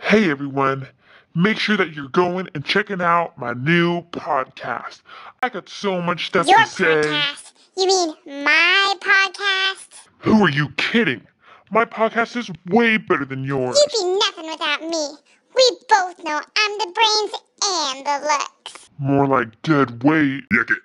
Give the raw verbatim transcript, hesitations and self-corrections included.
Hey everyone, make sure that you're going and checking out my new podcast. I got so much stuff Your to say. podcast? You mean my podcast? Who are you kidding? My podcast is way better than yours. You'd be nothing without me. We both know I'm the brains and the looks. More like dead weight. Yakit.